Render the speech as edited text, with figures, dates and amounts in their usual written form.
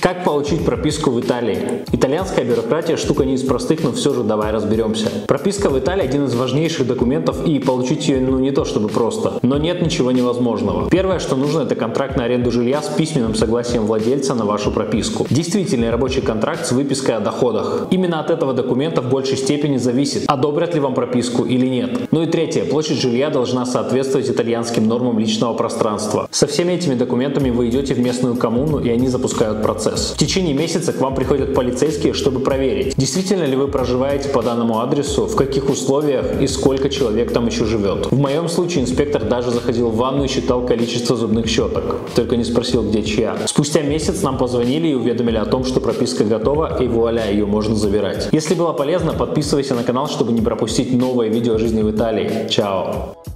Как получить прописку в Италии? Итальянская бюрократия штука не из простых, но все же давай разберемся. Прописка в Италии один из важнейших документов, и получить ее не то чтобы просто, но нет ничего невозможного. Первое, что нужно, это контракт на аренду жилья с письменным согласием владельца на вашу прописку. Действительный рабочий контракт с выпиской о доходах. Именно от этого документа в большей степени зависит, одобрят ли вам прописку или нет. Ну и третье, площадь жилья должна соответствовать итальянским нормам личного пространства. Со всеми этими документами вы идете в местную коммуну, и они запускают процесс. В течение месяца к вам приходят полицейские, чтобы проверить, действительно ли вы проживаете по данному адресу, в каких условиях и сколько человек там еще живет. В моем случае инспектор даже заходил в ванну и считал количество зубных щеток, только не спросил, где чья. Спустя месяц нам позвонили и уведомили о том, что прописка готова, и вуаля, ее можно забирать. Если было полезно, подписывайся на канал, чтобы не пропустить новые видео о жизни в Италии. Чао!